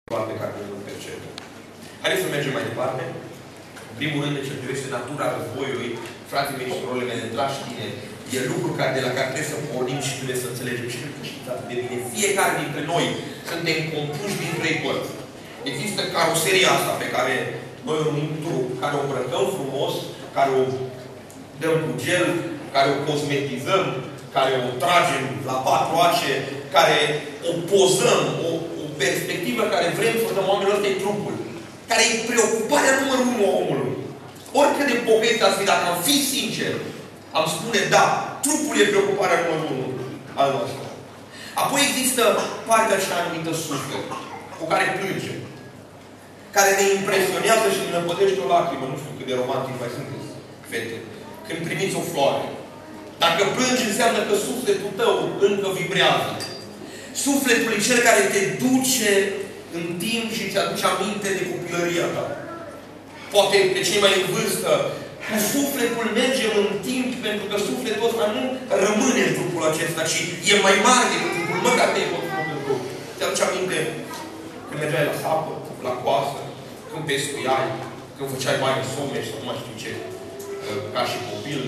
pe care îl percepe. Haideți să mergem mai departe. În primul rând, de ce privește natura războiului, fratele mei și surorile mele, dragi tineri, e lucru de la care trebuie să pornim și trebuie să înțelegem. Și cred că știți atât de bine. Fiecare dintre noi suntem compuși din trei părți. Există caroseria asta pe care noi o numim trup, care o îmbrăcăm frumos, care o dăm cu gel, care o cosmetizăm, care o tragem la patru ace, care o pozăm, o perspectivă care vrem să o dăm oamenilor, ăsta e trupul. Care e preocuparea numărul 1 a omului. Oricât de pocăiți ați fi, dacă am fi sincer, am spune da, trupul e preocuparea numărul 1 al nostru. Apoi există partea aceea anumită suflet, cu care plângem, care ne impresionează și ne năpădește o lacrimă. Nu știu cât de romantic mai sunteți, fete. Când primiți o floare. Dacă plângi, înseamnă că sufletul tău încă vibrează. Sufletul e cel care te duce în timp și îți aduce aminte de copilăria ta. Poate pe cei mai în vârstă, cu sufletul mergem în timp, pentru că sufletul ăsta nu rămâne în trupul acesta, ci e mai mare decât trupul. Măcar te e pentru te aduce aminte când mergeai la sapă, la coasă, când pescuiai, când făceai baie în Someș, sau nu mai știu ce, ca și copil.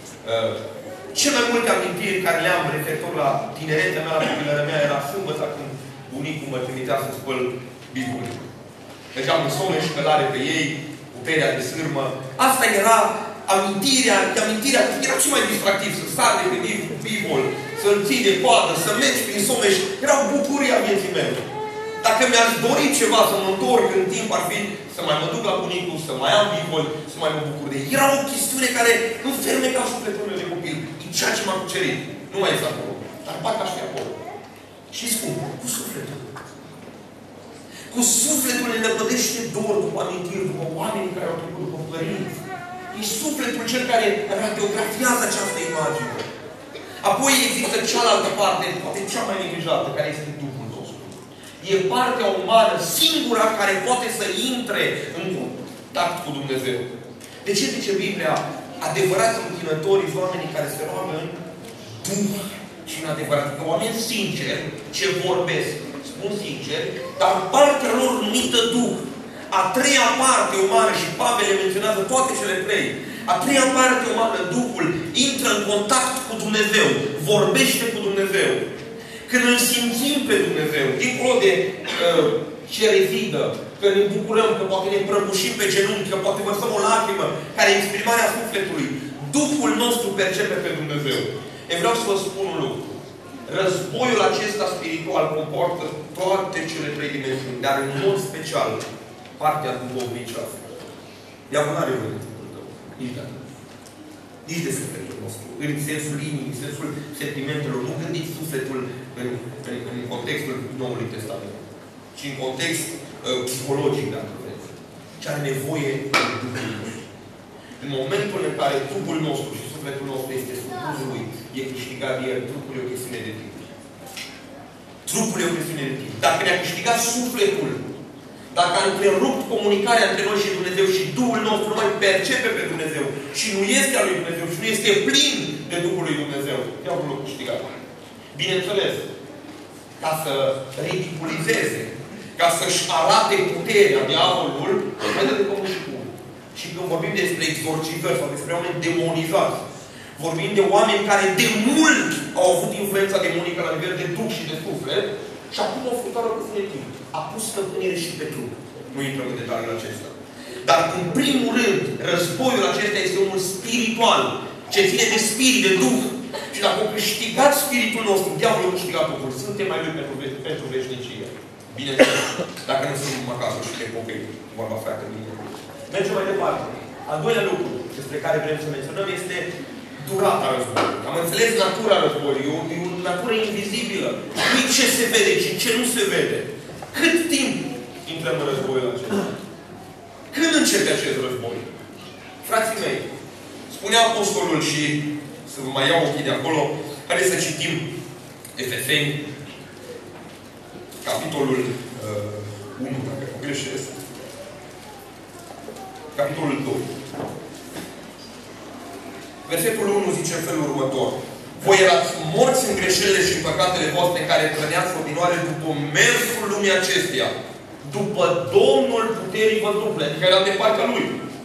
Cele mai multe amintiri care le-am referitor la tinerețea mea, la copilăria mea, era sâmbătă când bunicul mă trimitea să spăl bivul. Mergeam în Someș, călare pe ei, cu perea de sârmă. Asta era amintirea, era cel mai distractiv, să sar de pe bivol, să-l ții de coadă, să mergi prin Someș. Era o bucurie a vieții mele. Dacă mi-aș dori ceva să mă întorc în timp, ar fi să mai mă duc la bunicul, să mai am bivol, să mai mă bucur de ei. Era o chestiune care înfermeca sufletul meu de copil. E ceea ce m-a cucerit. Nu mai este acolo. Dar parcă aș fi acolo. Și spun, cu sufletul. Cu sufletul ne năpădește dor după amintiri, după oamenii care au trecut, după părinți. E sufletul cel care radiografiază această imagine. Apoi există cealaltă parte, poate cea mai neglijată, care este Duhul nostru. E partea umană singura care poate să intre în contact cu Dumnezeu. De ce zice Biblia? Adevărați închinătorii, oamenii care se roagă în Duh și în adevărat. Că oameni sinceri, ce vorbesc, spun sincer, dar partea lor numită Duh, a treia parte umană, și Pavel le menționează toate cele trei, a treia parte umană, Duhul, intră în contact cu Dumnezeu, vorbește cu Dumnezeu. Când îl simțim pe Dumnezeu, dincolo de cerezidă, că ne bucurăm, că poate ne prăbușim pe genunchi, că poate vărsăm o lacrimă, care e exprimarea sufletului, Duhul nostru percepe pe Dumnezeu. Eu vreau să vă spun un lucru. Războiul acesta spiritual comportă toate cele trei dimensiuni, dar în mod special partea duhovnicească. Diavolul nu are voie de sufletul tău. Nici de atât. Nici de sufletul nostru. În sensul inimii, în sensul sentimentelor. Nu gândiți sufletul în contextul Noului Testament, ci în context psihologic, dacă vreți. Ce are nevoie de Duhul nostru. În momentul în care trupul nostru și sufletul nostru este supus lui, e câștigat de el. Trupul e o chestiune de timp. Trupul e o chestiune de timp. Dacă ne-a câștigat sufletul, dacă a întrerupt comunicarea între noi și Dumnezeu și Duhul nostru nu mai percepe pe Dumnezeu și nu este al lui Dumnezeu și nu este plin de Duhul lui Dumnezeu, diavolul a câștigat. Bineînțeles, ca să ridiculizeze, ca să-și arate puterea diavolul, vede de cum și cum. Și când vorbim despre exorcizări sau despre oameni demonizați, vorbim de oameni care de mult au avut influența demonică la nivel de Duh și de suflet și acum au făcut doar puțin timp. A pus stăpânire și pe trup. Nu intrăm în detaliile acestea. Dar, în primul rând, războiul acesta este unul spiritual, ce ține de spirit, de Duh. Și dacă au câștigat spiritul nostru, diavolul a câștigat totul. Suntem mai lui pentru veșnicie. Bineînțeles. Dacă nu suntem acasă și de copii, vorba foarte bine. Mergem mai departe. Al doilea lucru despre care vrem să menționăm este durata războiului. Am înțeles natura războiului. E o natură invizibilă. Nu e ce se vede, ci ce nu se vede. Cât timp intrăm în războiul acesta? Când începe acest război? Frații mei, spunea apostolul și să vă mai iau ochii de acolo, haideți să citim Efeseni, capitolul 1, dacă nu greșesc, capitolul 2. Versetul 1 zice în felul următor. Voi erați morți în greșelile și în păcatele voastre în care trăneați odinoare după mersul lumii acesteia. după Domnul puterii văzducului, adică era de partea lui.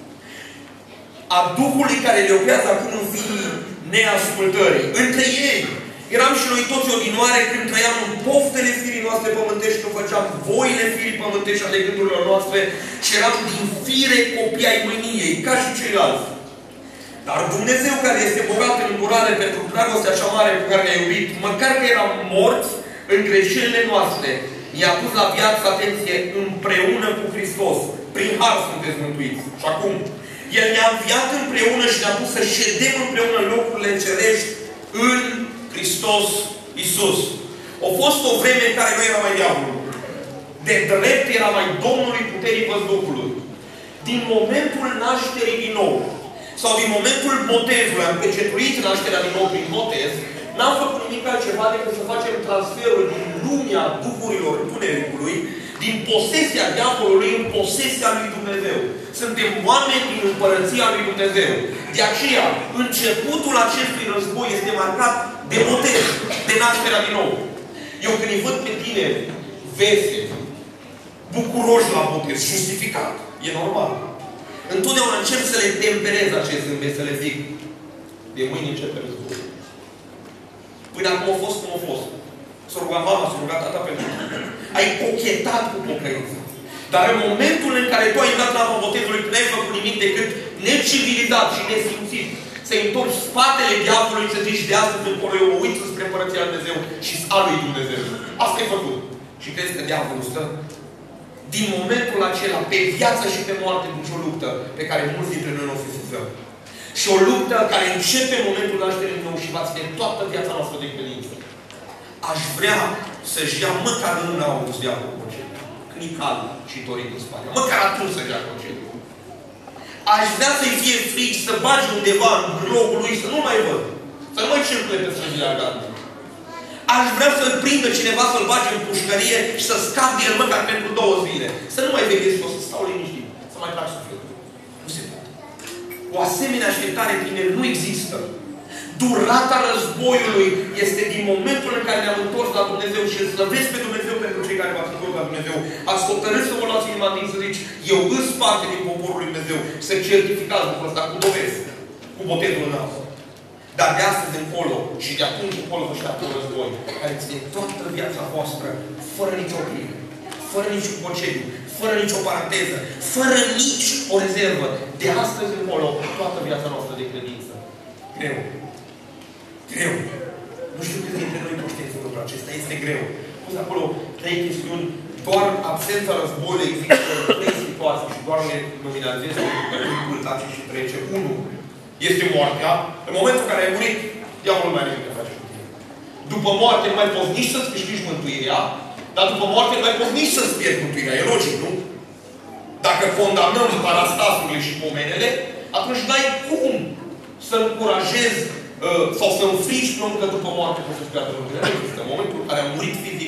A Duhului care le opează acum în fiii neascultării. Între ei eram și noi toți odinoare când trăiam în poftele firii noastre pământești, când făceam voile firii pământești ale gândurilor noastre și eram din fire copii ai mâniei, ca și ceilalți. Dar Dumnezeu, care este bogat în îndurare pentru dragostea cea mare pe care ne-a iubit, măcar că eram morți în greșelile noastre, i-a pus la viață, atenție, împreună cu Hristos. Prin har sunteți mântuiți. Și acum, El ne-a înviat împreună și ne-a pus să ședem împreună în locurile cerești în Hristos Iisus. A fost o vreme în care nu era mai diavolul. De drept era mai Domnului puterii văzducului. Din momentul nașterii din nou, sau din momentul botezului, am pecetuit nașterea din nou prin botez, n-am făcut nimic altceva decât să facem transferul din lumea duhurilor întunericului, din posesia diavolului în posesia lui Dumnezeu. Suntem oameni din împărăția lui Dumnezeu. De aceea, începutul acestui război este marcat de botez, de nașterea din nou. Eu când îi văd pe tine veseli, bucuroși la botez, justificat, e normal. Întotdeauna încerc să le temperez acest zâmbet, să le zic, de mâine începe război. Până acum a fost cum a fost. S-a rugat mama, s-a rugat tata pentru tine. Ai cochetat cu pocăința. Dar în momentul în care tu ai intrat la apă botezului, nu ai făcut nimic decât necivilizat și nesimțit. Să-i întorci spatele diavolului și să zici, de astăzi încolo eu mă uit spre Împărăția lui Dumnezeu și a lui Dumnezeu. Asta ai făcut. Și crezi că diavolul stă? Din momentul acela, pe viață și pe moarte, duce o luptă pe care mulți dintre noi nu o sesizăm. Și o luptă care începe în momentul nașterii din nou și va ține toată viața noastră de credință. Aș vrea să-și ia măcar în august diavolul concediu. Când e cald și dorit în spate. Măcar atunci să-și ia concediu. Aș vrea să-i fie frici să bagi undeva în locul lui să nu mai văd. Să nu mai circule pe străzile argante. Aș vrea să-l prindă cineva, să-l bage în pușcărie și să scap de el măcar pentru 2 zile. Să nu mai veghezi și o să stau liniștit. Să mai trag sufletul. Nu se poate. O asemenea așteptare tine nu există. Durata războiului este din momentul în care ne-am întors la Dumnezeu și îl slăvesc pe Dumnezeu pentru cei care v-ați întors la Dumnezeu. Ați hotărât să vă luați inima din să zici, eu îs parte din poporul lui Dumnezeu. Să certificați lucrul ăsta cu dovezi. Cu botezul în apă. Dar de astăzi încolo și de atunci încolo vă așteaptă un război care ține toată viața voastră fără nicio oprire, fără niciun concediu, fără nicio paranteză, fără nici o rezervă. De astăzi încolo toată viața noastră de credință. Greu. Greu. Nu știu cât dintre noi conștiință lucrul acesta. Este greu. Pus acolo 3 chestiuni. Doar absența războiului există 3 situații și doar le nominalizez în tace și trece. 1. Este moartea. În momentul în care ai murit, diavolul nu mai are nimic de face cu tine. După moarte nu mai poți nici să-ți câștigi mântuirea, dar după moarte nu mai poți nici să-ți pierzi mântuirea. E logic, nu? Dacă condamnăm parastasurile și pomenele, atunci n-ai cum să încurajezi sau să înfrici pe om că după moarte poți să-ți pierdă mântuirea. Nu există. În momentul în care a murit fizic,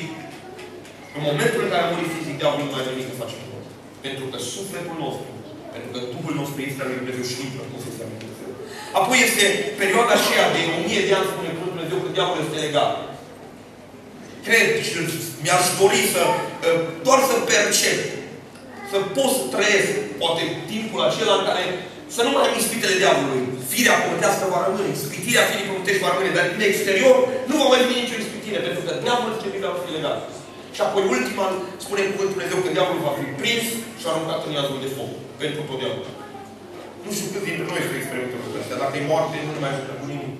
diavolul nu mai are nimic să face cu noi. Pentru că sufletul nostru, pentru că Duhul nostru este al lui Dumnezeu și intră în posesia lui Dumnezeu. Apoi este perioada aceea de 1000 de ani, spune Cuvântul Dumnezeu, că diavolul este legal. Cred și mi-aș dori să doar să percep, să pot să trăiesc, poate timpul acela în care să nu mai am ispitele diavolului. Firea pământească va rămâne, ispitirea firii pământești va rămâne, dar din exterior nu va mai fi nicio ispitire, pentru că diavolul trebuie să fie legal. Și apoi ultima, spune Cuvântul Dumnezeu că diavolul va fi prins și aruncat în iazul de foc. Pentru totdeauna. Nu știu cât dintre noi să experimentăm lucrurile astea. Dacă e moarte, nu mai ajută cu nimic.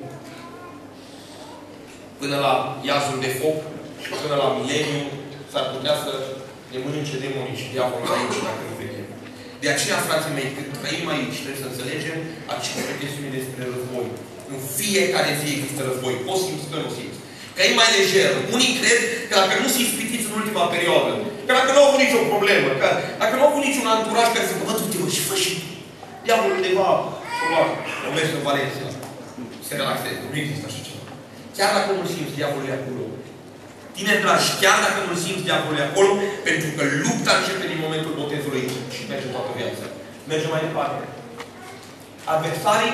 Până la iazul de foc și până la mileniu s-ar putea să ne mănânce demonii și diavolul aici, dacă nu vedem. De aceea, frații mei, când trăim aici, trebuie să înțelegem aceste chestiuni despre război. În fiecare zi există război. Poți simți că nu simți. Că e mai lejer. Unii cred că dacă nu se ispitiți în ultima perioadă, că dacă nu au avut nicio problemă, că dacă nu au avut niciun anturaj care să zică, bă, du-te, mă, și fă și diavolul undeva, o mergi în Valencia, se relaxeze. Nu există așa ceva. Chiar dacă nu-l simți, diavolul e acolo. Tine, dragi, chiar dacă nu-l simți, diavolul e acolo, pentru că lupta începe din momentul botezului și merge toată viața. Merge mai departe. Adversarii,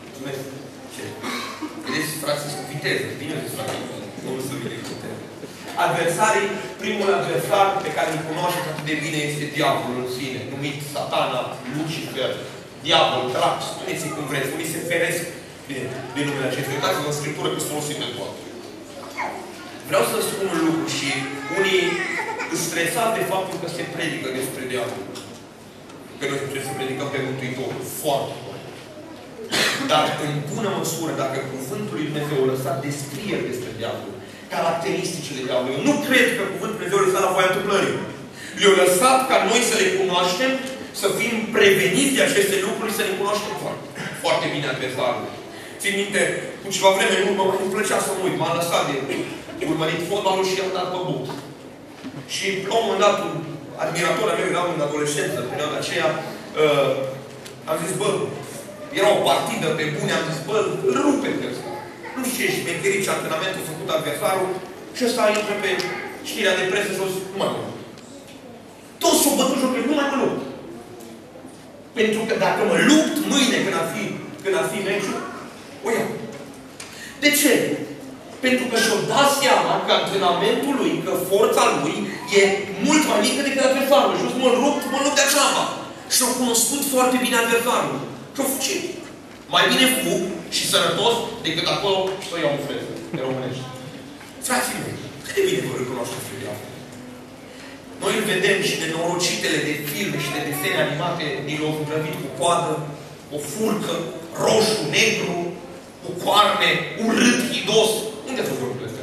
vedeți, frații, sunt viteză. Bine zis, frații, nu să vine viteză. adversarii, primul adversar pe care îl cunoașteți atât de bine este diavolul în sine, numit Satana, Lucifer, diavol, drac, spuneți-i cum vreți, unii se feresc de numele acestui. Uitați-vă în Scriptură că sunt folosit de toate. Vreau să spun un lucru și unii îți stresați de faptul că se predică despre diavol. Că noi trebuie să predicăm pe Mântuitorul. Foarte bun. Dar în bună măsură, dacă Cuvântul lui Dumnezeu a lăsat descrieri despre diavol, caracteristicile diavolului, eu nu cred că Cuvântul lui Dumnezeu a lăsat la voia întâmplării. Le-a lăsat ca noi să le cunoaștem, să fim preveniți de aceste lucruri, să le cunoaștem foarte bine adversarul. Țin minte, cu ceva vreme în urmă, îmi plăcea să mă uit. M-am lăsat de urmărit fotbalul și i-am dat pe but. Și la un moment dat, un admirator al meu, eram în adolescență, în perioada aceea, am zis, bă, era o partidă pe bune, am zis, bă, îl rupe pe ăsta. Nu știu ce șmecherit și antrenamentul făcut adversarul și ăsta intră pe știrea de presă și o zic, nu mai mă. Toți s-au bătut joc, nu mai mă lupt. Pentru că dacă mă lupt mâine când ar fi meciul, o iau. De ce? Pentru că și-o dat seama că antrenamentul lui, că forța lui e mult mai mică decât adversarul. Și o să mă lupt degeaba. Și-o cunoscut foarte bine adversarul. Și-o fugit. Mai bine fug și sănătos decât acolo și să iau în freză, pe românești. Frații mei, cât de bine vă recunoașteți pe diavol? Noi îl vedem și de norocitele de filme și de desene animate din l-au zugrăvit cu coadă, o furcă, roșu, negru, cu coarne, urât, hidos. Unde sunt lucrurile astea?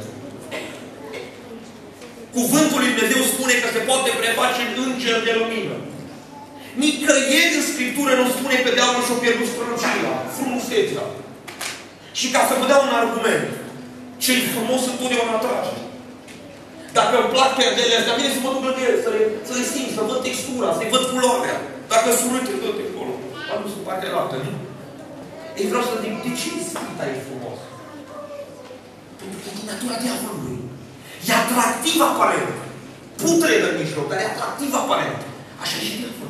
Cuvântul lui Dumnezeu spune că se poate preface în înger de lumină. Nicăieri în Scriptură nu spune că diavolul și-a pierdut strălucirea, frumusețea. Și ca să vă dau un argument, cel frumos întotdeauna atrage. Dacă îmi plac perdele astea, bine să mă duc lângă ele, să le simt, să văd textura, să-i văd culoarea. Dacă sunt urâte, dă-te acolo. Am dus în partea altă, nu? Ei vreau să zic, de ce Sfânta e frumos? Pentru că e din natura diavolului. E atractiv aparent. Putredă în mijloc, dar e atractiv aparent. Așa e și diavolul.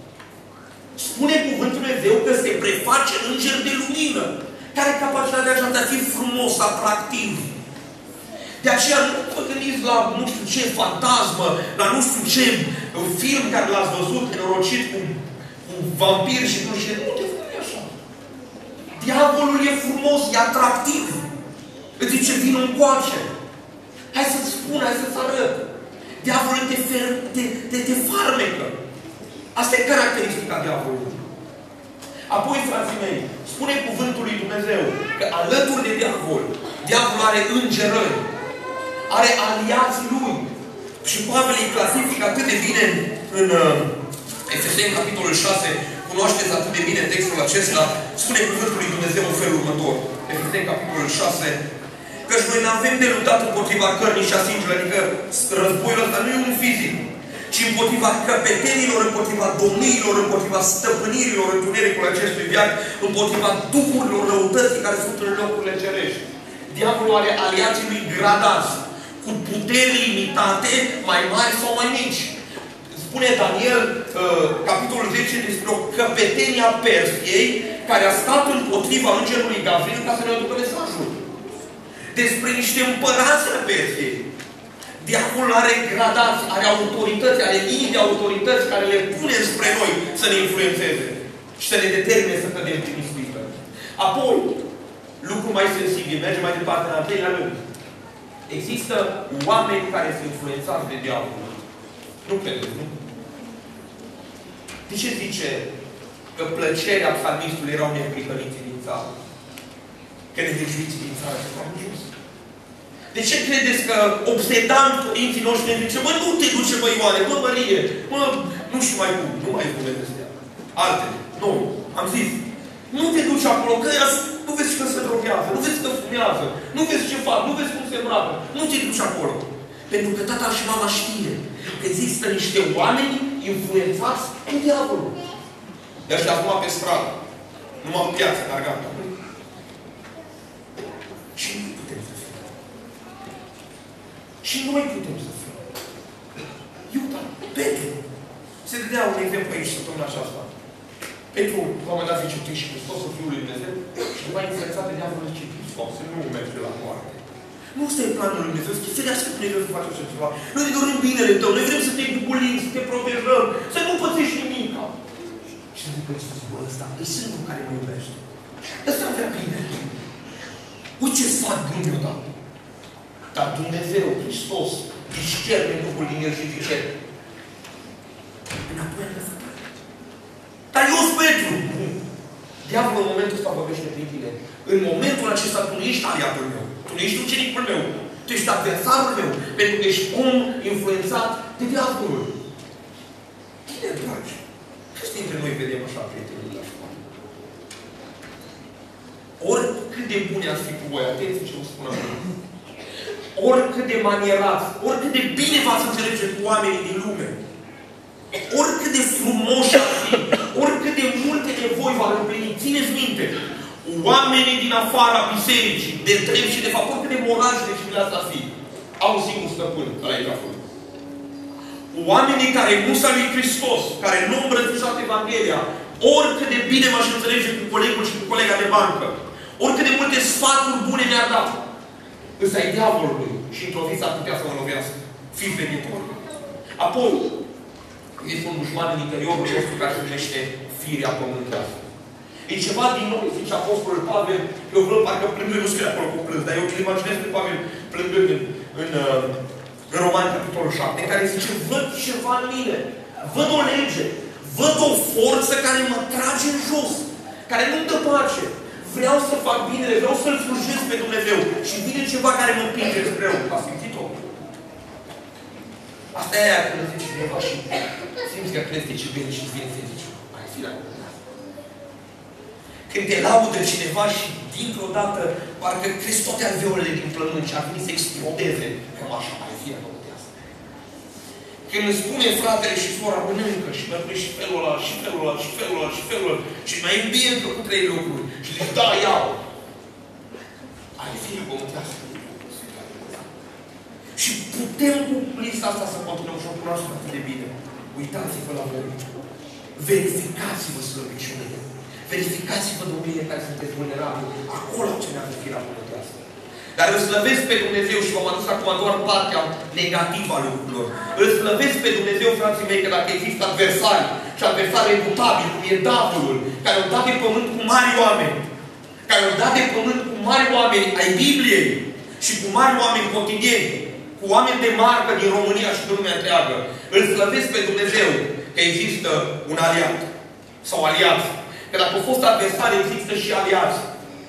Spune Cuvântul Lui Dumnezeu că se preface înger de lumină. Care are capacitatea aceea de a fi frumos, atractiv. De aceea nu vă gândiți la nu știu ce fantasmă, la nu știu ce film care l-ați văzut nenorocit cu vampiri și nu știu ce. Nu te gândi așa. Diavolul e frumos, e atractiv. Îți zice, vină încoace. Hai să-ți spun, hai să-ți arăt. Diavolul te farmecă. Asta e caracteristica diavolului. Apoi, frații mei, spune Cuvântul lui Dumnezeu că alături de diavolul are îngerări, are aliații lui. Și Pavel îi clasifică atât de bine în Efeseni, capitolul 6, cunoașteți atât de bine textul acesta, spune Cuvântul lui Dumnezeu în felul următor. Efeseni, capitolul 6, căci noi n-avem de luptat împotriva cărnii și a sângelui, adică războiul ăsta nu e unul fizic, ci împotriva căpetenilor, împotriva domniilor, împotriva stăpânirilor întunericului acestui viac, împotriva duhurilor răutății care sunt în locurile cerești. Diavolul are aliații lui gradați, cu puteri limitate, mai mari sau mai mici. Spune Daniel, capitolul 10, despre o căpetenie a Persiei, care a stat împotriva îngerului Gavril ca să ne aducă mesajul. Despre niște împărați a Persiei. Diavolul are gradați, are autorități, are linii de autorități care le pune spre noi să ne influențeze și să ne determine să cădem prin ispită. Apoi, lucru mai sensibil, mergem mai departe în al treilea rând. Există oameni care sunt influențați de diavol. Nu credeți, nu? De ce zice că plăcerea psalmistului erau neprihăniții din țară? Că nevijuiții din țară se fac jos? De ce credeți că obsedant părinții noștri ne zice, mă, nu te duce, mă, Ioane, mă, Mărie, mă, nu știu mai cum, nu mai cuvinte astea. Altele. Nu. Am zis, nu te duci acolo, că nu vezi că se droghează, nu vezi că fumează, nu vezi ce fac, nu vezi cum se îmbracă. Nu te duci acolo. Pentru că tata și mama știe că există niște oameni influențați cu diavolul. De aceea acum pe stradă. Numai în piață, dar gata. Și nu putem să fim. Și noi putem să fim. Iuda, Petru. Se dădea un exemplu aici săptămâna aceasta. Petru, la un moment dat zice, tu ești Hristosul Fiul lui Dumnezeu și după aia influențat de diavolul zice, Hristos, nu merge la moarte. Nu ăsta e planul lui Dumnezeu, să te ferească Dumnezeu să faci așa ceva. Noi ne dorim binele tău, noi vrem să te bucurim, să te protejăm, să nu pățești nimic. Și să zică Iisus, bă, ăsta e singurul care mă iubește. Ăsta vrea bine. Uite ce sfat bun mi-o dat. Dar Dumnezeu, Hristos, discerne Duhul din el și zice, înapoi am lăsat. Dar eu sunt Petru. Diavolul în momentul ăsta vorbește prin tine. În momentul acesta tu nu ești aliatul meu. Tu nu ești ucenicul meu. Tu ești adversarul meu. Pentru că ești om influențat de diavolul. Cine dragi? Câți dintre noi vedem așa prietenii la școală? Oricât de bune ați fi cu voi, atenție ce vă spun acum. Oricât de manierați, oricât de bine v-ați înțelege cu oamenii din lume, oricât de frumoși ar fi, oricât de multe nevoi v-ar împlini, țineți minte, oamenii din afara bisericii, de drept și de fapt, oricât de morali și de civilizați ar fi, au un singur stăpân, ăla e acolo. Oamenii care nu s-au lui Hristos, care nu au îmbrățișat Evanghelia, oricât de bine m-aș înțelege cu colegul și cu colega de bancă, oricât de multe sfaturi bune mi-ar da, ăsta e diavolului și într-o zi s-ar putea să mă lovească. Fiți venitori. Apoi, este un dușman în interiorul nostru care se numește firea pământească. E ceva din nou, zice Apostolul Pavel, eu văd parcă plângând, nu scrie acolo cu plâns, dar eu îl imaginez pe Pavel plângând în Romani, capitolul 7, în care zice, văd ceva în mine, văd o lege, văd o forță care mă trage în jos, care nu-mi dă pace. Vreau să fac binele, vreau să-L slujesc pe Dumnezeu. Și vine ceva care mă împinge spre rău. Ați simțit-o? Asta e aia când zice cineva și simți că crezi ce bine și vine să zici, mai fi la când te laudă cineva și dintr-o dată parcă crezi toate alveolele din plămâni și ar veni să explodeze. Cam așa mai fi la când îmi spune fratele și sora, mănâncă și mănâncă și felul ăla, și felul ăla, și felul ăla, și felul ăla, și mai îmbie cu 3 lucruri. Și zic, da, iau. Ai fi pământească. Și putem cu lista asta să continuăm și o cunoaștem atât de bine. Uitați-vă la voi. Verificați-vă slăbiciunile. Verificați-vă domeniile care sunteți vulnerabili. Acolo ce ne-a fi la pământească. Dar îl slăvesc pe Dumnezeu și v-am adus acum doar partea negativă a lucrurilor. Îl slăvesc pe Dumnezeu, frații mei, că dacă există adversari și adversari reputabili, cum e diavolul, care au dat de pământ cu mari oameni, care au dat de pământ cu mari oameni ai Bibliei și cu mari oameni cotidieni, cu oameni de marcă din România și din lumea întreagă, îl slăvesc pe Dumnezeu că există un aliat sau aliați. Că dacă au fost adversari, există și aliați.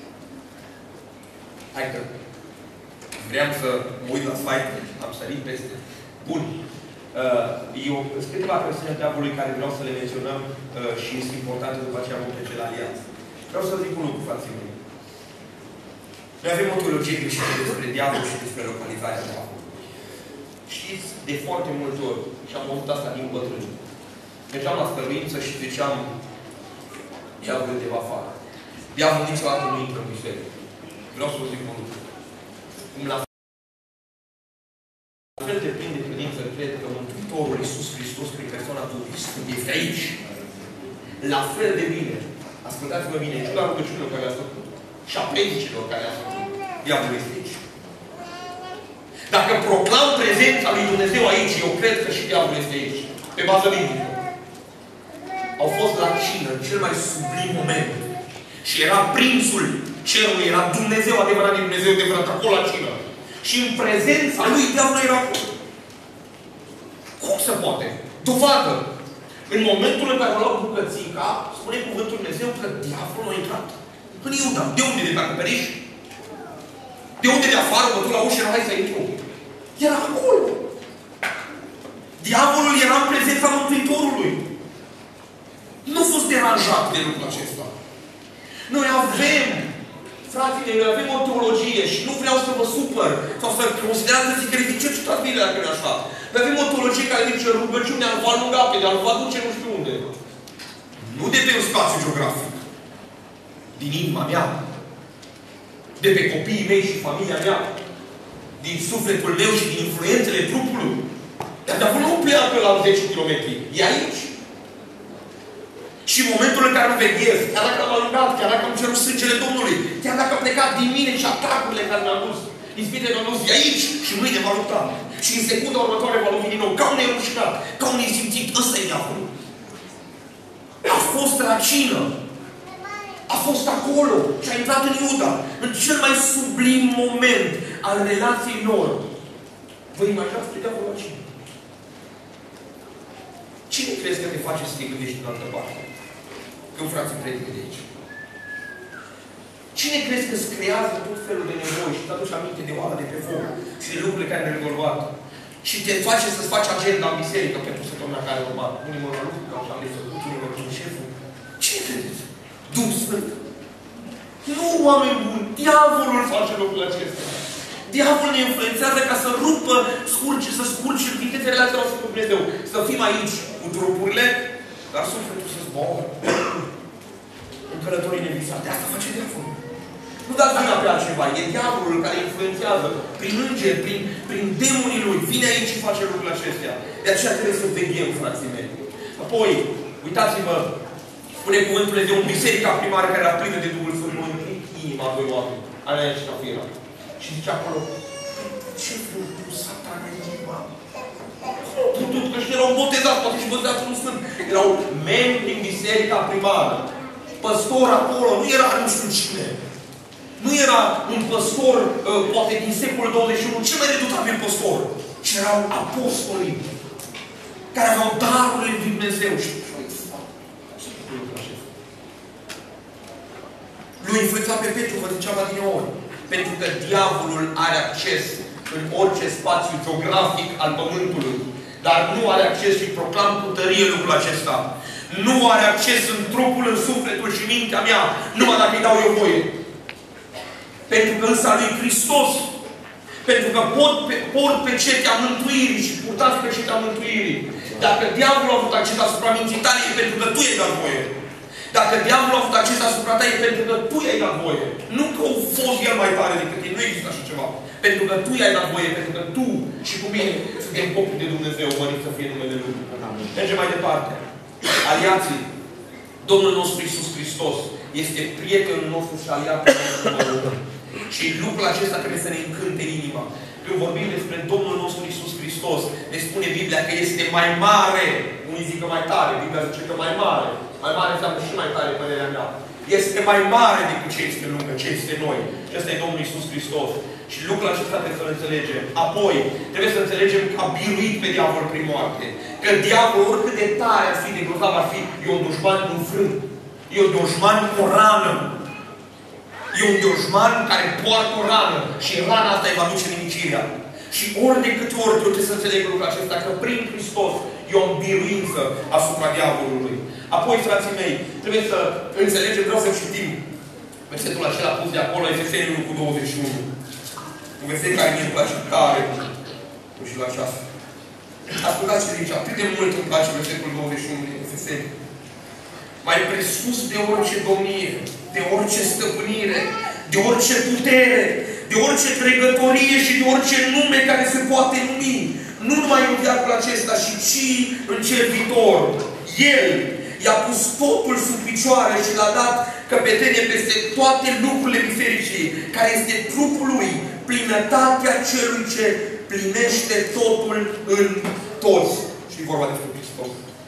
Hai că vreau să mă uit la slide, am sărit peste. Bun. Eu sunt câteva persoane diavolului care vreau să le menționăm și este important după aceea vom trece la alianță. Vreau să zic un lucru, frații mei. Noi avem o teologie greșită despre diavol și despre localizarea diavolului. Știți, de foarte multe ori, și am văzut asta din bătrâni, mergeam la stăruință și ziceam, diavolul de afară. Diavolul niciodată nu intră în biserică. Vreau să vă zic un lucru. Cum la fel de plin de credință, cred că Mântuitorul Iisus Hristos, prin persoana Duhului Sfânt, este aici. La fel de bine. Ascultați-vă bine, în ciuda rugăciunilor care le-ați făcut și a predicilor care le-ați făcut, diavolul este aici. Dacă proclam prezența lui Dumnezeu aici, eu cred că și diavolul este aici. Pe bază biblică. Au fost la cină, cel mai sublim moment. Și era prințul cerului, era Dumnezeu adevărat din Dumnezeu adevărat, acolo la cină. Și în prezența lui, diavolul era acolo. Cum se poate? Dovadă. În momentul în care au luat bucățica, spune cuvântul Dumnezeu că diavolul a intrat în Iuda. De unde? De pe acoperiș? De unde de afară, bătut la ușă, hai să intru? Era acolo. Diavolul era în prezența Mântuitorului. Nu a fost deranjat de lucrul acesta. Noi avem, frații mei, noi avem o teologie și nu vreau să vă supăr sau să considerați că zic că ridice ce toată Biblia dacă nu așa. Noi avem o teologie care zice rugăciunea îl va alunga pe de-al va duce nu știu unde. Nu de pe un spațiu geografic. Din inima mea. De pe copiii mei și familia mea. Din sufletul meu și din influențele trupului. Dar diavolul nu pleacă la 10 km. E aici. Și în momentul în care nu veghez, chiar dacă am alungat, chiar dacă am cerut sângele Domnului, chiar dacă am plecat din mine și atacurile care mi-am dus, Ispitele nu zi aici și mâine va lupta. Și în secunda următoare va lovi din nou. Ca un nerușinat, ca un nesimțit. Ăsta e diavolul. A fost la cină. A fost acolo și a intrat în Iuda. În cel mai sublim moment al relației lor. Vă imaginați pe diavolul la cină? Cine crezi că te face să te gândești în altă parte? Când frații predică de aici. Cine crezi că îți creează tot felul de nevoi și te aduci aminte de oala de pe foc și de lucrurile care le-ai rezolvat și te face să-ți faci agenda în biserică pentru săptămâna care urma? Unii mă la lucru, că așa le făcut, unii mă la șeful. Cine credeți? Duhul Sfânt. Nu, oameni buni, diavolul face lucrul acesta. Diavolul ne influențează ca să rupă, să scurce vitezele relației noastre cu Dumnezeu. Să fim aici cu trupurile, dar sufletul să zboară. În călătorii nevisate. Asta face diavolul. Nu dați vina pe altceva. E diavolul care influențează prin îngeri, prin demonii lui. Vine aici și face lucrurile acestea. De aceea trebuie să veghem, frații mei. Apoi, uitați-vă, spune cuvântul de un biserica primară care era plină de Duhul Sfânt, nu închid inima a doi oameni. Alea și Cafira. Și zice acolo, ce vreo satana în inima? Putut, că și erau botezați, poate și botezați Duhul Sfânt. Erau membri din biserica primară. Păstor acolo, nu era nu știu cine. Nu era un păstor, poate din secolul 21, cel mai redutabil păstor. Ci erau apostolii care aveau darurile lui Dumnezeu. Și lui influența pe Petru, vă ziceam adineori. Pentru că diavolul are acces în orice spațiu geografic al Pământului. Dar nu are acces și proclam cu tărie lucrul acesta. Nu are acces în trupul, în sufletul și mintea mea, numai dacă îi dau eu voie. Pentru că însă lui Hristos, pentru că port pe cetea mântuirii și purtați pe cetea mântuirii. Dacă diavolul a avut acces asupra minții tale, e pentru că tu i-ai dat voie. Dacă diavolul a avut acces asupra ta, e pentru că tu i-ai dat voie. Nu că a fost el mai tare decât tine. Nu există așa ceva. Pentru că tu i-ai dat voie, pentru că tu și cu mine suntem copii de Dumnezeu, mărit să fie numele Lui. Mergem mai departe. Aliații. Domnul nostru Iisus Hristos este prietenul nostru și aliatul nostru. Și lucrul acesta trebuie să ne încânte inima. Când vorbim despre Domnul nostru Iisus Hristos, ne spune Biblia că este mai mare. Unii zic că mai tare, Biblia zice că mai mare. Mai mare înseamnă și mai tare, părerea mea. Este mai mare decât ce este lângă, ce este noi. Și ăsta e Domnul Iisus Hristos. Și lucrul acesta trebuie să-l înțelegem. Apoi, trebuie să înțelegem că a biruit pe diavol prin moarte. Că diavolul, oricât de tare ar fi, de grozav ar fi, e un dușman înfrânt. E un dușman cu o rană. E un dușman care poartă o rană. Și rana asta îi va duce nimicirea. Și ori de câte ori eu trebuie să înțeleg lucrul acesta, că prin Hristos e o biruință asupra diavolului. Apoi, frații mei, trebuie să înțelegem, vreau să citim versetul acela pus de acolo, Efeseni 1:21. Un verset care mi-e place tare. Nu știu la ceas. Ascultați ce zice, atât de mult îmi place versetul 21 din Efeseni. Mai presus de orice domnie, de orice stăpânire, de orice putere, de orice trecătorie și de orice nume care se poate numi. Nu numai în viacul acesta, ci în cel viitor. El i-a pus totul sub picioare și l-a dat căpetenie peste toate lucrurile bisericii, care este trupul lui, plinătatea celui ce plinește totul în toți. Și vorba despre Hristos.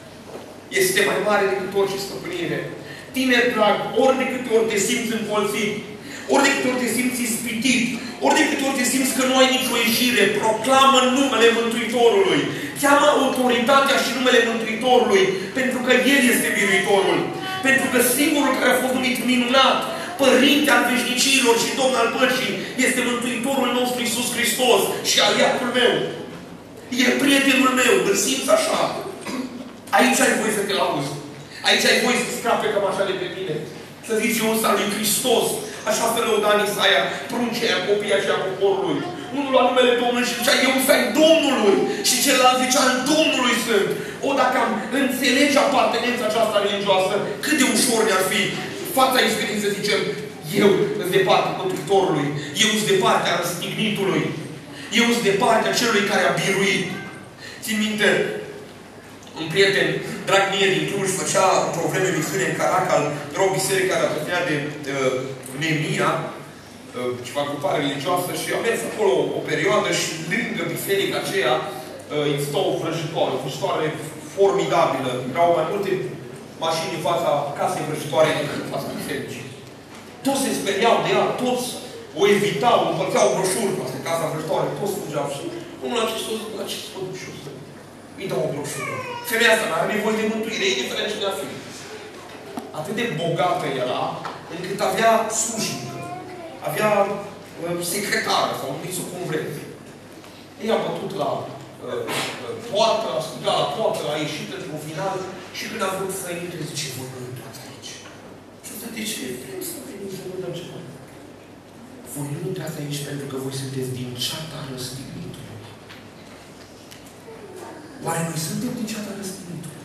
Este mai mare decât orice stăpânire. Tineri drag, ori de câte ori te simți încolțit, ori de câte ori te simți ispitit, ori de câte ori te simți că nu ai nicio ieșire, proclamă numele Mântuitorului. Cheamă autoritatea și numele Mântuitorului, pentru că El este biruitorul. Pentru că singurul care a fost numit minunat, Părinte al veșnicilor și Domn al păcii, este Mântuitorul nostru Iisus Hristos și aliatul meu. E prietenul meu, îl simți așa. Aici ai voie să te lauzi. Aici ai voie să scape cam așa de pe tine. Să zici, eu sunt al lui Hristos. Așa să lăuda în Isaia, pruncea aia, copiii aceia poporului. Unul la numele Domnului și zicea, eu sunt al Domnului. Și celălalt zicea, al Domnului sunt. O, dacă am înțelege apartenența aceasta religioasă, cât de ușor ne-ar fi fața ispitirii să zicem, eu sunt de partea Mântuitorului, eu sunt de partea răstignitului, eu sunt de partea celui care a biruit. Țin minte, un prieten drag mie din Cluj făcea într-o vreme misiune în Caracal, era o biserică care apropia de Nemia, ceva grupare religioasă și am mers acolo o perioadă și lângă biserica aceea există o vrăjitoare formidabilă. Erau mai multe mașini în fața casei vrăjitoare decât în fața bisericii. Toți se speriau de ea, toți o evitau, împărțeau broșuri, asta e casa vrăjitoare, toți fugeau și unul la ce să duc și eu să îi dau o broșură. Femeia asta n-are nevoie de mântuire, indiferent ce de-a fi. Atât de bogată era, încât avea slujnică, avea secretară, sau numiți-o cum vreți. Ei a bătut la poartă, a strigat la poartă, a ieșit într-un final și când a vrut să intre, zice, voi nu intrați aici. Și asta de ce? Vrem să venim să vă dăm ceva. Voi nu intrați aici pentru că voi sunteți din ceata răstignitului. Oare noi suntem din ceata răstignitului?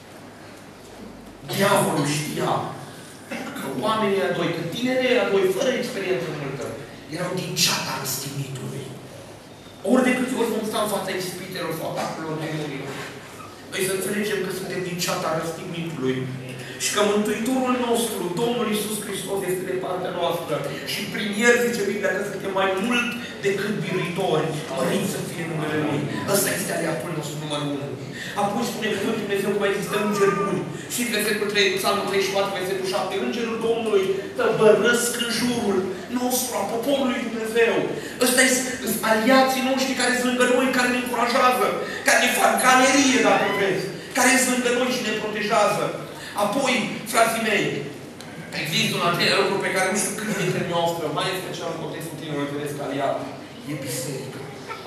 Diavolul știa că oamenii ăia doi, că tinerii ăia doi, fără experiență multă, erau din ceata răstignitului. Ori de câte ori vom sta în fața ispitelor sau atacurilor demonilor, noi să înțelegem că suntem din ceata răstignitului și că Mântuitorul nostru, Domnul Iisus Hristos, este de partea noastră și prin El, zice Biblia, că suntem mai mult decât biruitori, măriți să fie numele Lui. Ăsta este aliatul nostru numărul 1. Apoi spune că Dumnezeu că mai există îngeri buni. Și versetul 3, Psalmul 34, versetul 7, Îngerul Domnului tăbărăsc în jurul nostru, a poporului Dumnezeu. Ăsta sunt aliații noștri care sunt lângă noi, care ne încurajează, care ne fac galerie, dacă vreți, care sunt lângă noi și ne protejează. Apoi, frații mei, există un al treilea lucru pe care nu știu cât dintre noastră, mai special în contextul tinerilor, vedeți că aliat, e biserica.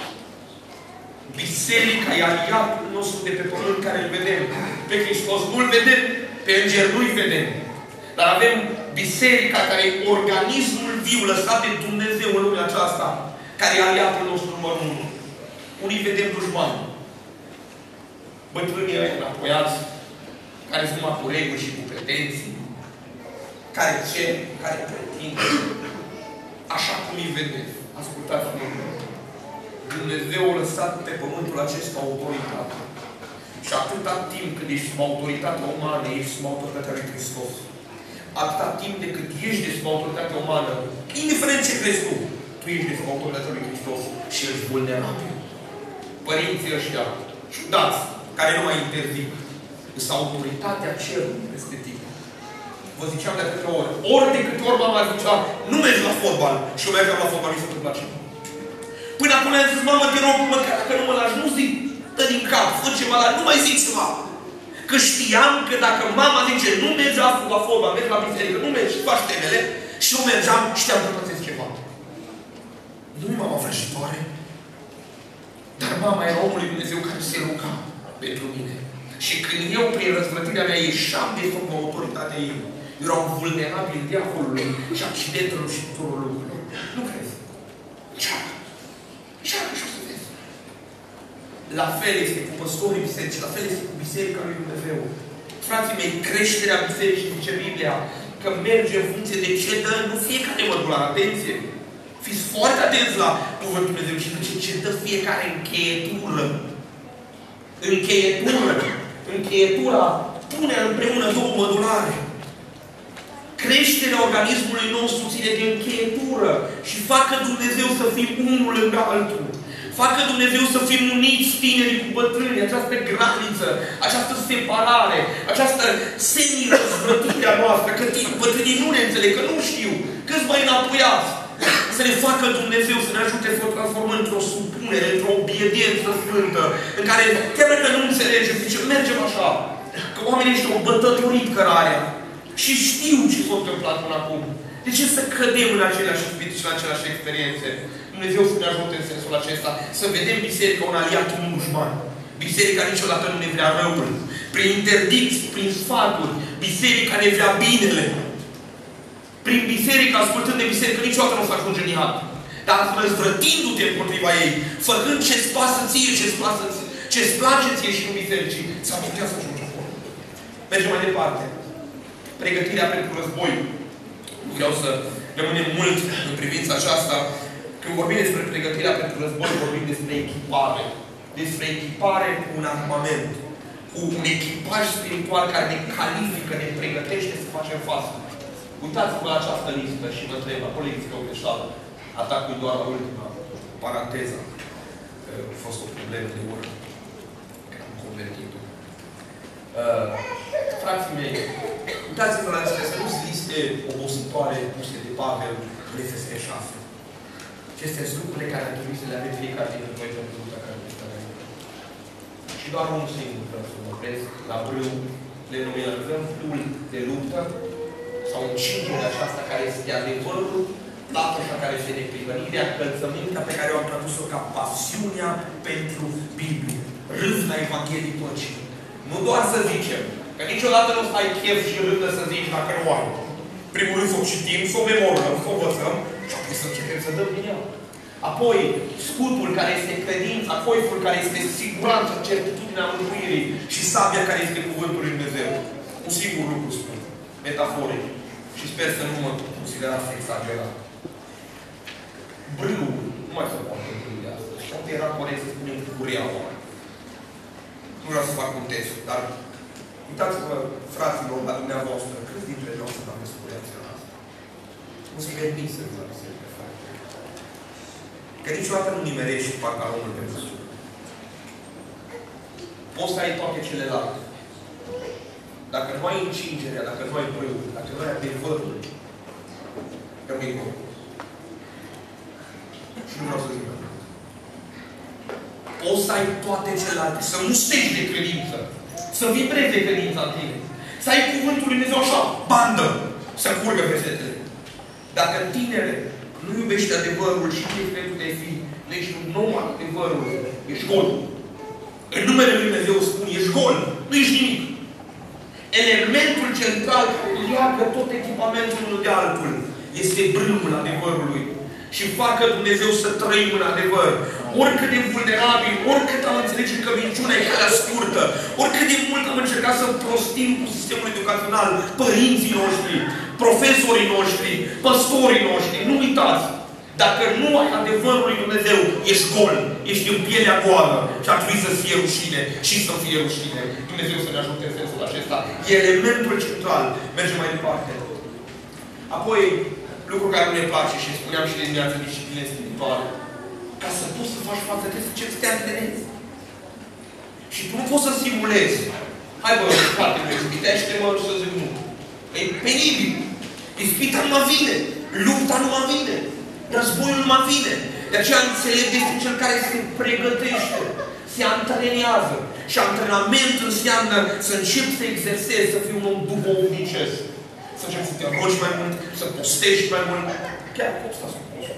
Biserica e aliatul nostru de pe pământ care îl vedem. Pe Hristos nu-l vedem, pe Înger nu-i vedem. Dar avem biserica care e organismul viu lăsat de Dumnezeu în lumea aceasta, care e aliatul nostru numărul 1. Unii vedem dușmani. Bătrânii ăia înapoiați, care sunt numai cu reguli și cu pretenții, care cer, care pretind, așa cum îi vedeți. Ascultați-mă. Dumnezeu a lăsat pe pământul acesta autoritate. Și atâta timp cât ești sub autoritatea umană, ești sub autoritatea lui Hristos. Atâta timp de cât ești de sub autoritatea umană, indiferent ce crezi tu ești de sub autoritatea lui Hristos și ești vulnerabil. Părinții ăștia, ciudați, care nu mai interzic, însă autoritatea cerului peste tine. Vă ziceam de atâtea ori. Ori de câte ori mama zicea, nu mergi la fotbal. Și eu mergeam la fotbal, mi se întâmpla ceva. Până acum am zis, mamă, te rog, măcar dacă nu mă lași, nu zic, dă din cap, fă ceva, dar nu mai zic ceva. Că știam că dacă mama zice, nu mergi la fotbal, mergi la biserică, nu mergi, faci temele, și eu mergeam, știam că pățesc ceva. Nu-i mama vrăjitoare, dar mama era omul lui Dumnezeu care se ruga pentru mine. Și când eu, prin răzvrătirea mea, ieșeam de sub autoritatea ei, eram vulnerabil diavolului și accidentelor și tuturor lucrurilor. Nu crezi? Ceară. Ceară și o să vezi. La fel este cu păstorii bisericii, la fel este cu biserica lui Dumnezeu. Frații mei, creșterea bisericii, zice Biblia, că merge în funcție de ce dă, nu fiecare mădular, atenție. Fiți foarte atenți la cuvântul Dumnezeu și zice ce dă fiecare încheietură. Încheietura pune împreună două mădulare. Creșterea organismului nostru ține de încheietură și facă Dumnezeu să fim unul lângă altul. Facă Dumnezeu să fim uniți tinerii cu bătrânii, această graniță, această separare, această semi-răzvrătire a noastră, că bătrânii nu ne înțeleg, că nu știu, câți mai înapoiați. Să ne facă Dumnezeu să ne ajute să o transformăm într-o supunere, într-o obediență sfântă, în care, chiar dacă nu înțelegem, zice, mergem așa, că oamenii ăștia au bătătorit cărarea și știu ce s-a întâmplat până acum. De ce să cădem în aceleași ispite și în aceleași experiențe? Dumnezeu să ne ajute în sensul acesta, să vedem biserica un aliat, un dușman. Biserica niciodată nu ne vrea răul. Prin interdicții, prin sfaturi, biserica ne vrea binele. Prin biserică, ascultând de biserică, niciodată nu o să ajunge în iad. Dar răzvrătindu-te împotriva ei, făcând ce-ți pasă ție, ce-ți place ție și în bisericii, s-ar putea să ajungi acolo. Mergem mai departe. Pregătirea pentru război. Nu vreau să rămânem mult în privința aceasta. Când vorbim despre pregătirea pentru război, vorbim despre echipare. Despre echipare cu un armament. Cu un echipaj spiritual care ne califică, ne pregătește să facem față. Uitați-vă la această listă și vă întreb, acolo există o greșeală. Atacul doar la ultima paranteză. A fost o problemă de urmă. Am convertit-o. Frații mei, uitați-vă la acestea, să nu-ți liste obositoare puse de Pavel în Efeseni 6. Acestea sunt lucrurile care ar trebui să le avem fiecare dintre noi pentru lupta care ne stă înainte. Și doar unul singur vreau să mă opresc, la brâu, le numerăm pul de luptă sau încingerea aceasta care este adevărul, latoșa care este neprihănirea, încălțămintea pe care o am tradus-o ca pasiunea pentru Biblie. Râvna Evangheliei Păcii. Nu doar să zicem, că niciodată nu o să ai chef și râvnă să zici dacă nu ai. Primul rând să o citim, să o memorăm, să o învățăm și apoi să începem să dăm din ea. Apoi, scutul care este credința, coiful care este siguranță, certitudinea mântuirii și sabia care este cuvântul lui Dumnezeu. Un singur lucru spun, metaforic. Și sper să nu mă considerați exagerat. Brâul, nu mai se poate brâul de astăzi. Poate era corect să spunem cureaua. Nu vreau să fac un test, dar uitați-vă, fraților, la dumneavoastră, câți dintre noastre am experiența asta? Nu se gândiți să vă pe fapte. Că niciodată nu nimerești pantalonul pe măsură. Poți să ai toate celelalte. Dacă nu ai încingerea, dacă nu ai brâul, dacă nu ai adevărul, rămâi bun. Și nu vreau să zic. Poți să ai toate celelalte, să nu stegi de credință, să vibreze credința în tine, să ai cuvântul lui Dumnezeu așa, bandă, să curgă versetele. Dacă tinere nu iubești adevărul și nu ești pentru de fi, nu ești un nou adevărul, ești gol. În numele lui Dumnezeu spun, ești gol, nu ești nimic. Elementul central care leagă tot echipamentul unul de altul este brâul adevărului. Și facă Dumnezeu să trăim în adevăr. Oricât de vulnerabil, oricât am înțelege că minciuna e calea scurtă, oricât de mult am încercat să prostim cu sistemul educațional, părinții noștri, profesorii noștri, păstorii noștri, nu uitați! Dacă nu ai adevărul lui Dumnezeu, ești gol, ești în pielea goală și ar trebui să-ți fie rușine și să fie rușine. Dumnezeu să ne ajute în sensul acesta. E elementul central. Mergem mai departe. Apoi, lucru care nu ne place și spuneam și de dimineață discipline spirituale. Ca să poți să faci față, trebuie să începi să te antrenezi. Și tu nu poți să simulezi. Hai bă, frate, ispitește-mă și să zic nu. E penibil. Ispita nu mă vine. Lupta nu mă vine. Războiul nu mă vine. De aceea înțelept este cel care se pregătește. Se antrenează. Și antrenament înseamnă să începi să exersezi, să fii un om duhovnicesc. Să începi să te rogi mai mult, să postești mai mult. Chiar pot sta să post.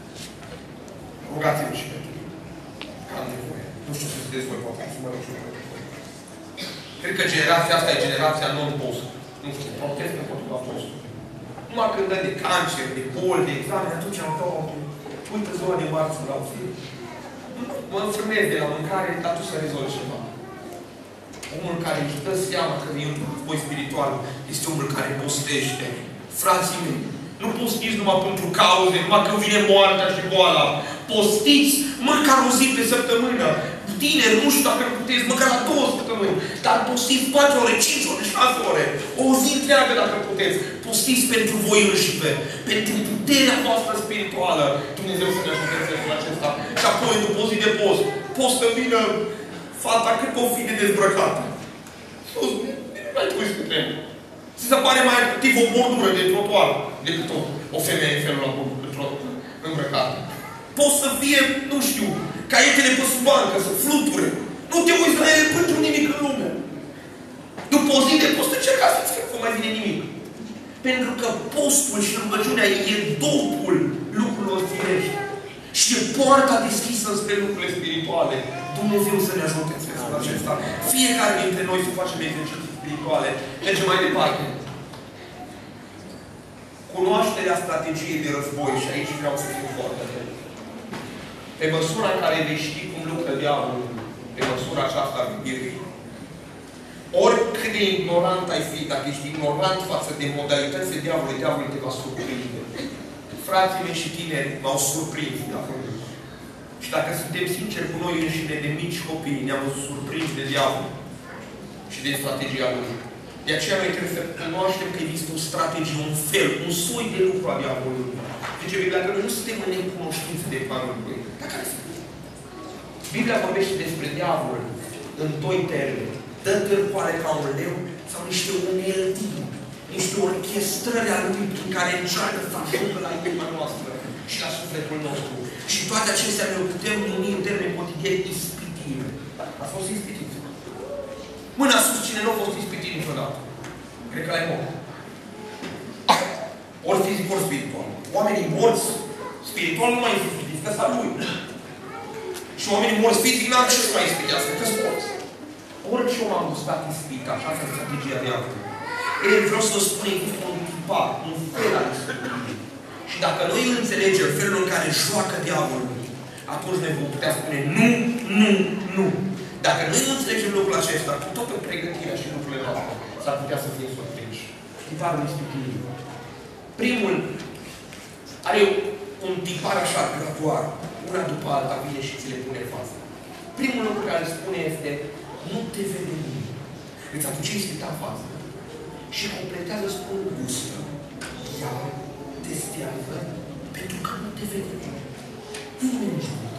Rugați-vă și pentru mine. Că am nevoie. Nu știu să ziceți voi, poate să mă rog și eu. Cred că generația asta e generația non-post. Nu știu, protest împotriva postului. Numai când dă de cancer, de boli, de examen, atunci am dat uite ziua de marți la film. Mă înfrânez de la mâncare, dar tu să rezolvi ceva. Omul care își dă seama că e un voi spiritual este omul care postește. Frații mei, nu postiți numai pentru cauze, numai când vine moartea și boala. Postiți măcar o zi pe săptămână. Tineri, nu știu dacă puteți, măcar la 2 săptămâni. Dar postiți 4 ore, 5 ore, 6 ore. O zi întreagă dacă puteți. Postiți pentru voi înșive. Pentru puterea voastră spirituală. Dumnezeu să ne ajute în sensul acesta. Și apoi, după o zi de post, poți să vină fata cât o fi de dezbrăcată. Nu mai pui să trebuie. Ți se pare mai activ o bordură de trotuar decât o femeie în felul ăla îmbrăcată. Poți să fie, nu știu, caietele pe sub bancă, să fluture. Nu te uiți la ele pentru nimic în lume. După o zi de post, încerca să-ți fie, nu mai vine nimic. Pentru că postul și rugăciunea e dopul lucrurilor firești. Și e poarta deschisă spre lucrurile spirituale. Dumnezeu să ne ajute în sensul acesta. Fiecare dintre noi să facem exerciții spirituale. Mergem mai departe. Cunoașterea strategiei de război. Și aici vreau să fiu foarte atent. Pe măsura în care vei ști cum lucră diavolul, pe măsura aceasta vei fi. Oricât de ignorant ai fi, dacă ești ignorant față de modalitățile diavolului, diavolul te va surprinde. Frații mei și tineri m-au surprins diavolul. Și dacă suntem sinceri cu noi înșine de mici copii, ne-am surprins de diavol și de strategia lui. De aceea noi trebuie să cunoaștem că există o strategie, un fel, un soi de lucru a diavolului. Zice Biblia că noi nu suntem în necunoștință de planul lui. Dar care sunt? Biblia vorbește despre diavol în doi termeni. Dă târcoare ca un leu sau niște uneltiri, niște orchestrări ale lui prin care încearcă să ajungă la inima noastră și la sufletul nostru. Și toate acestea ne putem numi în termeni cotidieni ispitire. A fost ispitit. Mâna sus, cine nu a fost ispitit niciodată? Cred că l-ai mort. Ori fizic, ori spiritual. Oamenii morți spiritual nu mai ispitiți, că s-a lui. Și oamenii morți fizic n-ar ce să mai ispitească, că sunt morți. Orice om a gustat ispita, așa asta e strategia diavolului. Ei, vreau să spun, există un tipar, un fel al ispitirii. Și dacă noi îl înțelegem felul în care joacă diavolul, atunci noi vom putea spune nu, nu, nu. Dacă noi nu înțelegem lucrul acesta, cu toată pregătirea și lucrurile noastre, s-ar putea să fie surprinși. Tiparul ispitirii. Primul are un tipar așa, gradual. Una după alta vine și ți le pune în față. Primul lucru care îl spune este nu te vede nimeni. Îți aduce ispita în față. Și completează, spun, gustă. Ia, testează, pentru că nu te vede nimeni. Nimeni nici nu.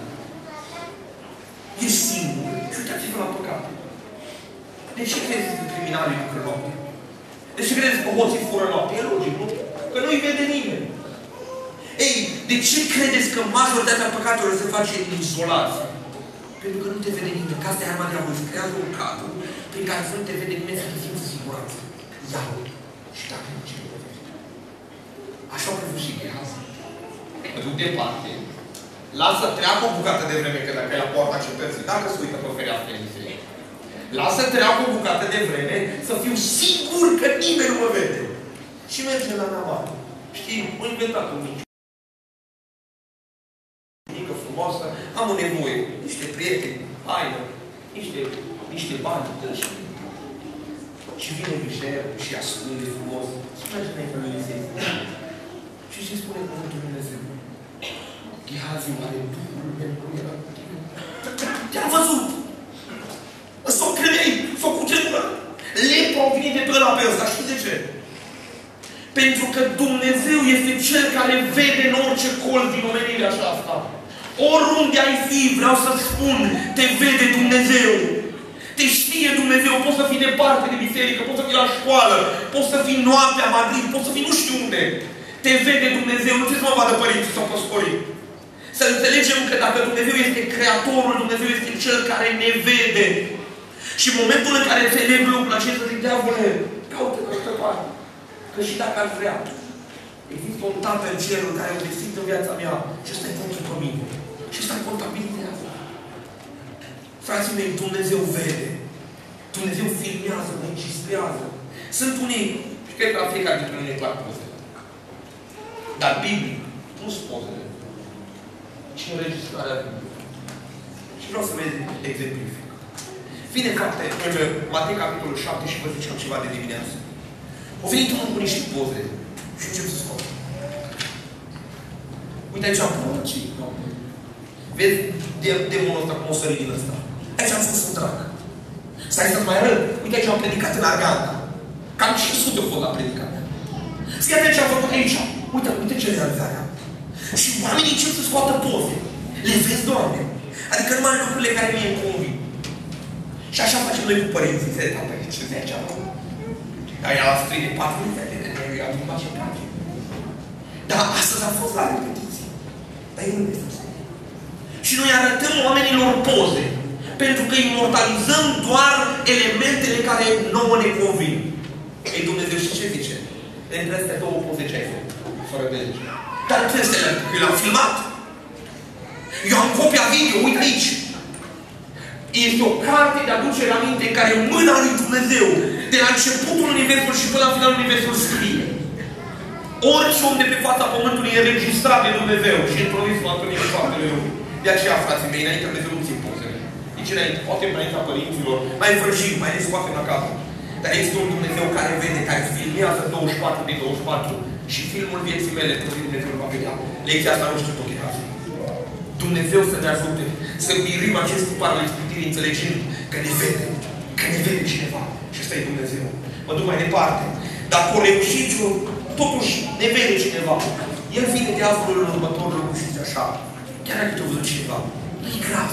E singur. Și uitați-vă la păcat. De ce crezi că criminalii lucră noapte? De ce crezi că hoții fură noapte? E logic, nu? Că nu-i vede nimeni. Ei, de ce credeți că majoritatea păcatelor se face în izolație? Pentru că nu te vede nimeni. Că asta e arma diavolului. Se creează un cadru prin care să nu te vede nimeni, să te simți în siguranță. Ia-o. Și dacă nu, ce nu vede? Așa au crezut și Gehazi. Mă duc departe. Lasă treacă o bucată de vreme, că dacă e la poarta cetății, dacă se uită pe fereastră în zi. Lasă treacă o bucată de vreme să fiu sigur că nimeni nu mă vede. Și merge la Nabat. Știi, m-a inventat un mic. Mică, frumoasă, am o nevoie. Niște prieteni, haină, niște bani. Și vine Mișel și ascunde frumos. Și merge înainte lui Elisei. Și ce spune cuvântul Dumnezeu? Gehazi are Duhul meu, era cu tine. Te-am văzut! S-o cremei, s-o cutremură. Lepra au venit de pe ăla pe ăsta. Știți de ce? Pentru că Dumnezeu este Cel care vede în orice colț din omenirea aceasta. Oriunde ai fi, vreau să spun, te vede Dumnezeu. Te știe Dumnezeu. Poți să fii departe de biserică, poți să fii la școală, poți să fii noaptea în Madrid, poți să fii nu știu unde. Te vede Dumnezeu. Nu trebuie să mă vadă părinții sau păstorii. Să înțelegem că dacă Dumnezeu este Creatorul, Dumnezeu este Cel care ne vede. Și în momentul în care înțeleg lucrul acesta, zic, diavole, caută altă parte. Că și dacă ar vrea, există un Tată în cerul care a investit în viața mea și ăsta e contul pe mine. Și ăsta contabilizează. Frații mei, Dumnezeu vede. Dumnezeu filmează, înregistrează. Sunt unii, și cred că la fiecare dintre noi ne plac pozele. Dar biblic, nu sunt pozele, ci înregistrarea Bibliei. Și vreau să vă exemplific. Vine fapte, în Matei capitolul 7 și vă ziceam ceva de dimineață. Au venit unul cu niște poze și încep să scot. Uite aici am prorocii. Vezi demonul ăsta cum o sări din ăsta. Aici am fost un drac. Stai să-ți mai arăt. Uite aici am predicat în Arganda. Cam 500 au fost la predicat. Fii atent ce am făcut aici. Uite ce realizarea. Și oamenii încep să scoată poze. Le vezi, Doamne. Adică numai lucrurile care mie îmi convin. Și așa facem noi cu părinții. Se tată, ce vezi acolo? Dar ea a scris de 4 minute. Eu am limba ce place. Dar astăzi am fost la repetiție. Dar eu nu vezi să scrie. Și noi arătăm oamenilor poze. Pentru că imortalizăm doar elementele care nouă ne convin. Ei, Dumnezeu, și ce zice? Între astea două poze ce ai făcut? Fără de lege. Dar trebuie eu l-am filmat. Eu am copia video, uite aici. Este o carte de aducere aminte în care mâna lui Dumnezeu, de la începutul Universului și până la finalul Universului, scrie. Orice om de pe fața Pământului e înregistrat de Dumnezeu și într-o zi va întâlni cu faptele Lui. De aceea, frații mei, înainte Dumnezeu nu țin pozele. Nici înainte, poate înaintea părinților, mai învârșim, mai ne scoatem la capăt. Dar este un Dumnezeu care vede, care filmează 24 de 24 și filmul vieții mele, că Dumnezeu îl va vedea. Lecția asta nu știu tot e azi. Dumnezeu să ne ajute să mirim acest tipar al ispitirii înțelegând că ne vede cineva. Și ăsta e Dumnezeu. Mă duc mai departe. Dacă o reușiți, totuși ne vede cineva. El vine de azul în următorul lucru și zice așa. Chiar dacă te-a văzut cineva, e grav.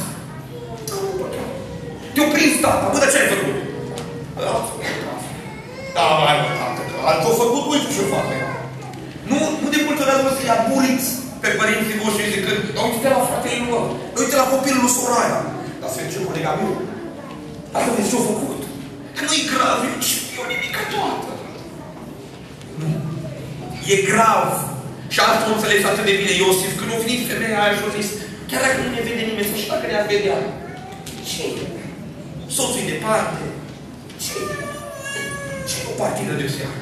Te-o prins, tata. Bă, dar ce ai făcut? Da, mai mă, tată, că altul a făcut, uite ce fac. Nu de multe ori să-i aburiți pe părinții voștri și zicând, uite-te la fratele lor, uite-te la copilul lui Soraya. Dar să fie colega meu. Asta vezi ce-a făcut. Că nu-i grav, e o nimică toată. Nu. E grav. Și asta o înțeles atât de bine Iosif, când a venit femeia aia și a zis, chiar dacă nu ne vede nimeni, să și dacă ne-ați vedea. Ce? Soțul e departe. Ce? Ce nu partidă de seară?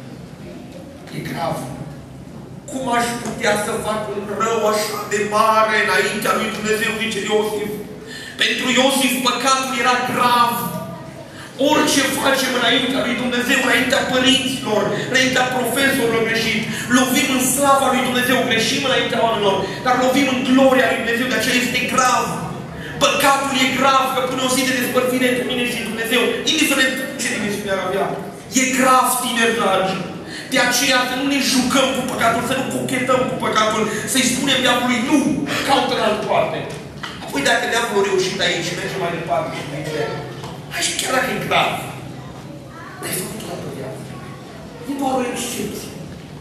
E grav. Cum aș putea să fac un rău așa de mare înaintea lui Dumnezeu, zice Iosif? Pentru Iosif păcatul era grav. Orice facem înaintea lui Dumnezeu, înaintea părinților, înaintea profesorilor greșit, lovim în slava lui Dumnezeu, greșim înaintea oamenilor, dar lovim în gloria lui Dumnezeu, de aceea este grav. Păcatul e grav, că pune o zi de despărțire între mine și Dumnezeu, indiferent ce dimensiune ar avea. E grav, tineri dragi. De aceea să nu ne jucăm cu păcatul, să nu cochetăm cu păcatul, să-i spunem diavolului, nu, caută în altă parte. Apoi dacă diavolul a reușit aici și merge mai departe și mai departe, hai și chiar dacă e grav, ai făcut toată viața. E doar o excepție.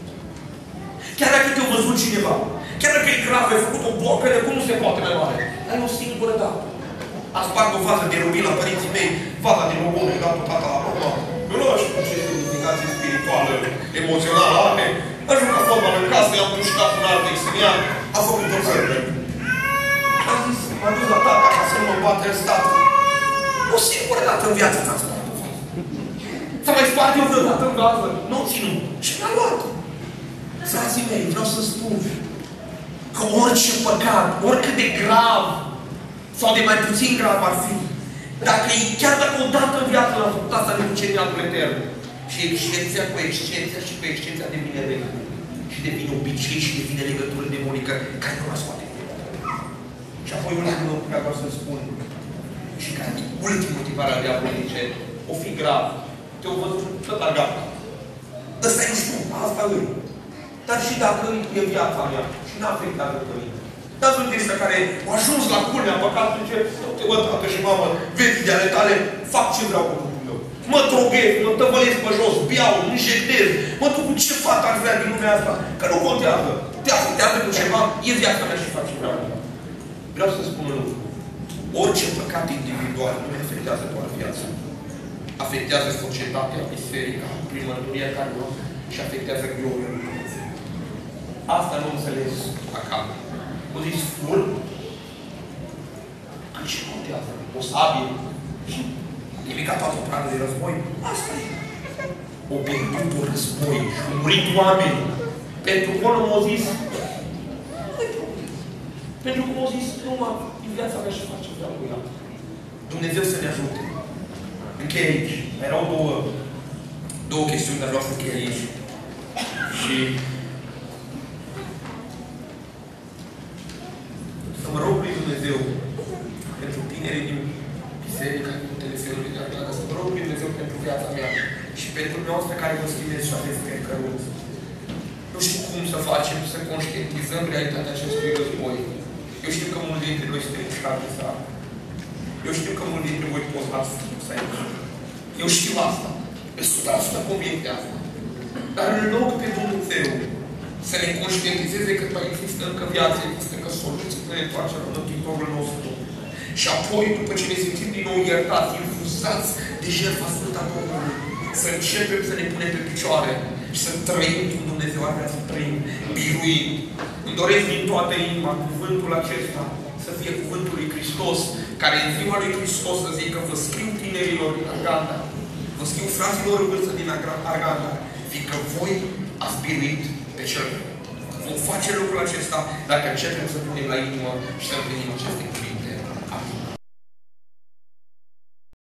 Chiar dacă te-a văzut cineva, chiar dacă e grav, ai făcut o bocă de cum nu se poate mai mare, ai o singură dată. A spart o fază de rubin la părinții mei, faza din obor, i-a dat-o tata la urmă. Eu nu știu ce semnificație spirituală, emoțională are. A jucat fotbal în casă, i-am pușcat un alt exterior, a făcut o țără. A zis, m-a dus la tata ca să nu mă bată în stat. O singură dată în viață ți-am spart o fază. S-a mai spart eu vreodată în gază. Nu ținut. Și mi-a luat. Frații mei, vreau să spun că orice păcat, oricât de grav sau de mai puțin grav ar fi, dacă e, chiar dacă odată în viață l-am făcut, asta ne duce în iadul etern. Și excepția cu excepția și cu excepția devine regulă. Și devine obicei și devine legătură demonică care nu la scoate. Și apoi ultimul lucru care vreau să spun, și care e ultimul motivare al diavolului, zice, o fi grav, te-o văzut tot la gata. Ăsta e știu, asta e. Dar și dacă e viața mea și n-a afectat pe mine. Dar sunt ăștia care au ajuns la culmea păcatului, zice, te văd, tată și mamă, vezi de ale tale, fac ce vreau cu lucrul meu. Mă droghez, mă tăvălesc pe jos, beau, mă injectez, mă duc cu ce fată ar vrea din lumea asta. Că nu contează. Te afectează cu ceva, e viața mea și fac ce vreau. Vreau să spun un lucru. Orice păcat individual nu afectează doar viața. Afectează societatea, biserica, primăria care nu și afectează gloria lui Dumnezeu. Asta nu înțeles acasă. O zis fur, că ce contează? O sabie și nimica toată o pradă de război. Asta e. O pierdut un război și au murit oameni. Pentru că omul a zis, nu-i problem. Pentru că a zis, numai în viața mea și face vreau cu ea. Dumnezeu să ne ajute. Încheie aici. Mai erau două chestiuni, dar vreau să încheie aici. Și să mă rog lui Dumnezeu pentru tinerii din biserica, din televiziunile de arcadă, să mă rog lui Dumnezeu pentru viața mea și pentru noastră care vă schimbesc și aveți pe căruți. Nu știu cum să facem, să conștientizăm realitatea acestui război. Eu știu că mulți dintre noi suntem mișcați de țară. Eu știu că mulți dintre voi pozați să aici. Eu știu asta. Pe 100% convins de asta. Dar în loc pe Dumnezeu să ne conștientizeze că mai există încă viață, există încă soluții de întoarcere la Mântuitorul nostru. Și apoi, după ce ne simțim din nou iertați, infuzați de jertfa Sfânta Domnului, să începem să ne punem pe picioare și să trăim cum Dumnezeu ar vrea să trăim, biruind. Îmi doresc din toată inima cuvântul acesta să fie cuvântul lui Hristos, care în ziua lui Hristos să zică, vă scriu tinerilor din Arganda, vă scriu fraților în vârstă din Arganda, fiindcă voi ați biruit pe cel. Vom face lucrul acesta dacă începem să punem la inimă și să împlinim aceste cuvinte.